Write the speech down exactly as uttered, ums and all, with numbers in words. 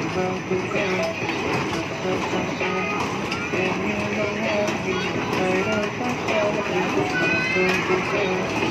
vào từng em thật trong em em như đang hoang nhìn ai đó phát ra một những cuộc mà tôi cũng sẽ